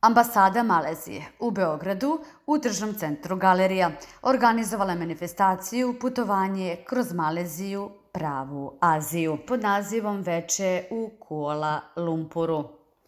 Ambasada Malezije u Beogradu u Državnom centru Galerija organizovala je manifestaciju Putovanje kroz Maleziju, pravu Aziju pod nazivom Veče u Kuala Lumpuru.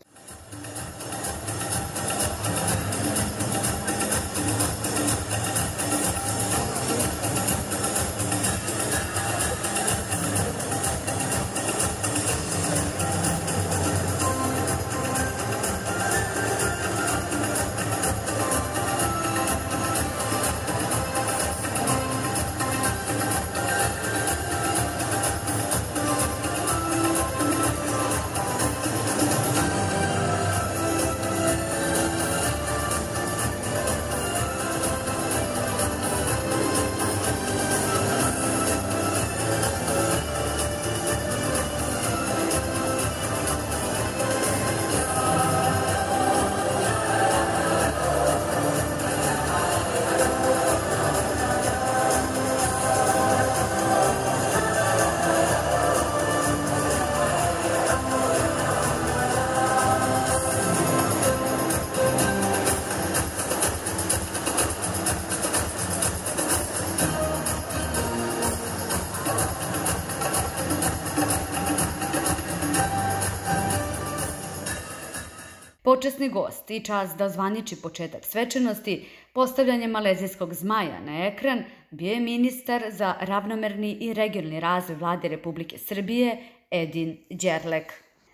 Počasni gost i čast da ozvaniči početak svečanosti, postavljanje malezijskog zmaja na ekran, bio je ministar za ravnomerni i regionalni razvoj Vlade Republike Srbije Edin Đerlek.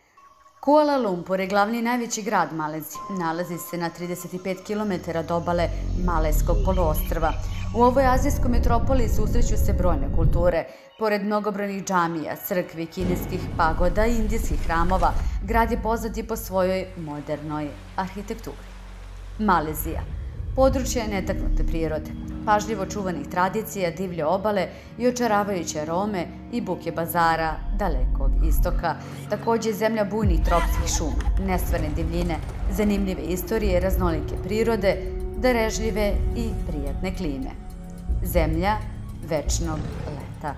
Kuala Lumpur je glavni i najveći grad Malezije. Nalazi se na 35 km od obale Malejskog poluostrva. U ovoj azijskoj metropoli susreću se brojne kulture. Pored mnogobrojnih džamija, crkvi, kineskih pagoda i indijskih hramova, grad je poznat i po svojoj modernoj arhitekturi. Malezija. Područje netaknute prirode, pažljivo čuvanih tradicija, divlje obale i očaravajuće arome i buke bazara dalekog istoka. Takođe zemlja bujnih tropskih šuma, nestvarne divljine, zanimljive istorije, raznolike prirode, darežljive i prijatne klime. Zemlja večnog leta.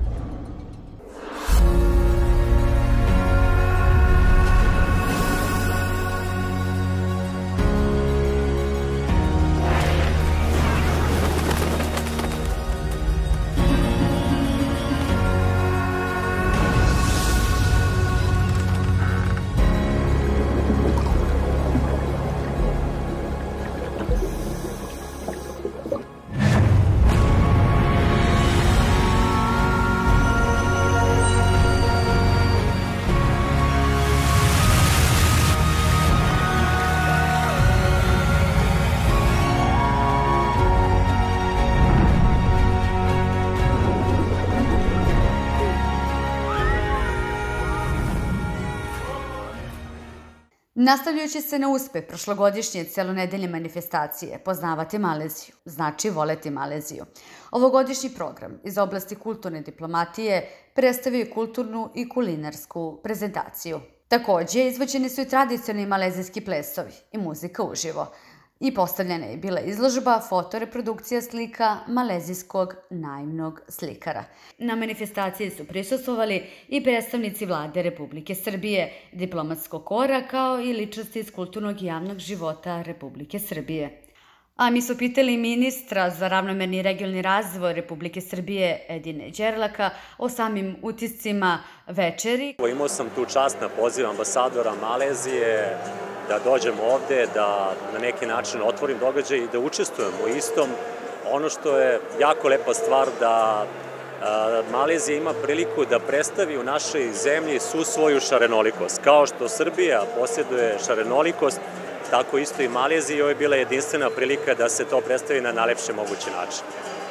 Nastavljajući se na uspeh prošlogodišnje celonedeljne manifestacije Poznavati Maleziju, znači voleti Maleziju. Ovogodišnji program iz oblasti kulturne diplomatije predstavio je kulturnu i kulinarsku prezentaciju. Takođe, izvođeni su i tradicionalni malezijski plesovi i muzika uživo. I postavljena je bila izložba fotoreprodukcija slika malezijskog naivnog slikara. Na manifestaciji su prisustvovali i predstavnici Vlade Republike Srbije, diplomatskog kora kao i ličnosti iz kulturnog i javnog života Republike Srbije. A mi su pitali ministra za ravnomerni i regionalni razvoj Republike Srbije Edina Đerleka o samim utiscima večeri. Imao sam tu čast na poziv ambasadora Malezije da dođem ovde, da na neki način otvorim događaj i da učestvujem u istom. Ono što je jako lepa stvar da Malezija ima priliku da predstavi u našoj zemlji svu svoju šarenolikost. Kao što Srbija posjeduje šarenolikost, tako isto i Malezija, i ovo je bila jedinstvena prilika da se to predstavi na najlepši mogući način.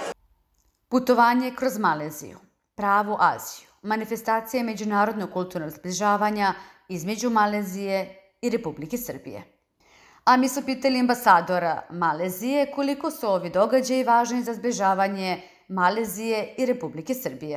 Putovanje kroz Maleziju, pravu Aziju, manifestacija međunarodnog kulturnog zbližavanja između Malezije i Republike Srbije. A mi su pitali ambasadora Malezije koliko su ovi događaji važni za zbližavanje Malezije i Republike Srbije.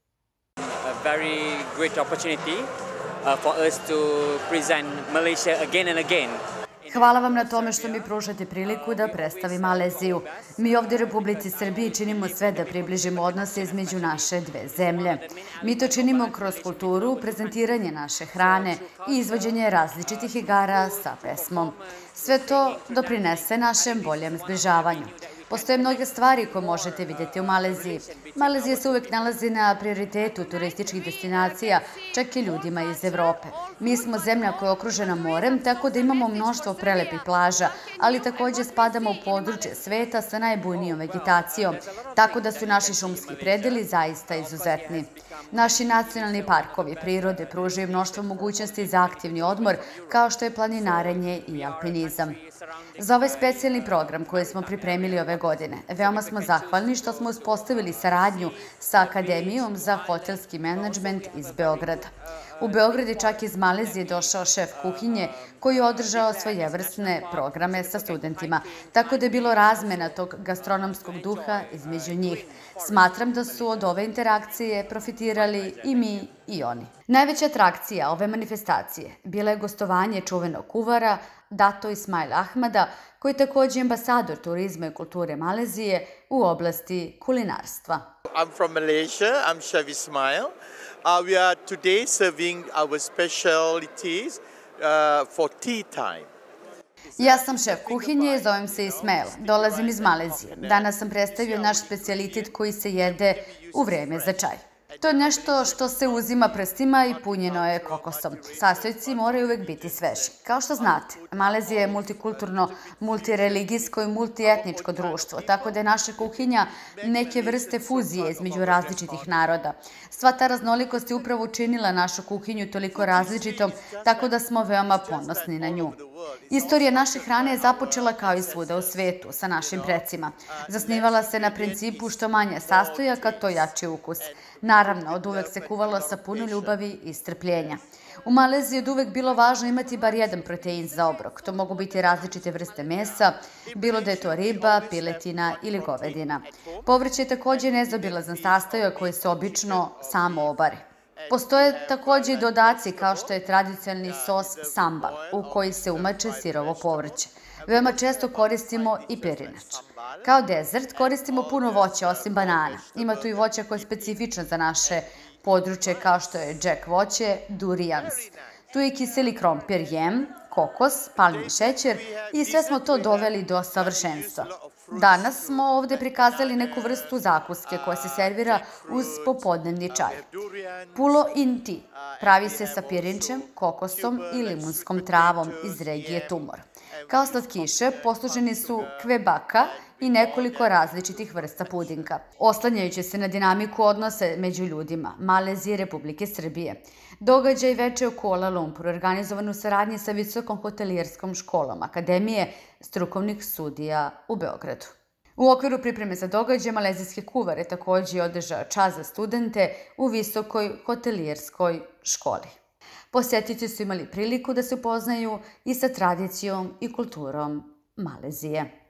A very great opportunity for us to present Malaysia again and again Hvala vam na tome što mi pružate priliku da predstavim Maleziju. Mi ovdje u Republici Srbiji činimo sve da približimo odnose između naše dve zemlje. Mi to činimo kroz kulturu, prezentiranje naše hrane i izvođenje različitih igara sa pesmom. Sve to doprinese našem boljem zbližavanju. Postoje mnoge stvari koje možete vidjeti u Maleziji. Malezija se uvek nalazi na prioritetu turističkih destinacija, čak i ljudima iz Evrope. Mi smo zemlja koja je okružena morem, tako da imamo mnoštvo prelepih plaža, ali također spadamo u područje sveta sa najbujnijom vegetacijom, tako da su naši šumski predeli zaista izuzetni. Naši nacionalni parkovi prirode pružaju mnoštvo mogućnosti za aktivni odmor, kao što je planinarenje i alpinizam. Za ovaj specijalni program koji smo pripremili ove godine, veoma smo zahvalni što smo uspostavili saradnju sa Akademijom za hotelski menadžment iz Beograda. U Beograd je čak iz Malezije došao šef kuhinje koji je održao svojevrsne programe sa studentima, tako da je bilo razmena tog gastronomskog duha između njih. Smatram da su od ove interakcije profitirali i mi i oni. Najveća atrakcija ove manifestacije bila je gostovanje čuvenog kuvara Dato Ismail Ahmada, koji je također ambasador turizma i kulture Malezije u oblasti kulinarstva. I'm from Malaysia. I'm Chef Ismail. We are today serving our specialties for tea time. Ja sam šef kuhinje, zovem se Ismail, dolazim iz Malezije. Danas sam predstavio naš specijalitet koji se jede u vreme za čaj. To je nešto što se uzima prstima i punjeno je kokosom. Sastojci moraju uvek biti sveži. Kao što znate, Malezija je multikulturno, multireligijsko i multietničko društvo, tako da je naša kuhinja neke vrste fuzije između različitih naroda. Sva ta raznolikost je upravo učinila našu kuhinju toliko različitom, tako da smo veoma ponosni na nju. Istorija naše hrane je započela kao i svuda u svetu, sa našim precima. Zasnivala se na principu što manje sastojaka, to jači ukus. Naravno, od uvek se kuvalo sa puno ljubavi i strpljenja. U Maleziji je od uvek bilo važno imati bar jedan protein za obrok. To mogu biti različite vrste mesa, bilo da je to riba, piletina ili govedina. Povrće je također nezaobilazan sastojak koji se obično samo obari. Postoje također i dodaci kao što je tradicionalni sos sambal, u koji se umače sirovo povrće. Veoma često koristimo i pirinač. Kao dezert koristimo puno voća osim banana. Ima tu i voća koje je specifično za naše područje kao što je džek voće, durians. Tu je kiseli krompir, jem, kokos, palmini šećer i sve smo to doveli do savršenstva. Danas smo ovdje prikazali neku vrstu zakuske koja se servira uz popodnevni čaj. Pulo inti pravi se sa pirinčem, kokosom i limunskom travom iz regije Tumor. Kao slatkiše posluženi su kvebaka i nekoliko različitih vrsta pudinka. Oslanjajući se na dinamiku odnose među ljudima Malezije i Republike Srbije, događaj veče u Kuala Lumpuru organizovan u saradnji sa Visokom hotelijerskom školom Akademije strukovnih sudija u Beogradu. U okviru pripreme za događaj malezijski kuvar je također održao čas za studente u Visokoj hotelijerskoj školi. Posjetitelji su imali priliku da se upoznaju i sa tradicijom i kulturom Malezije.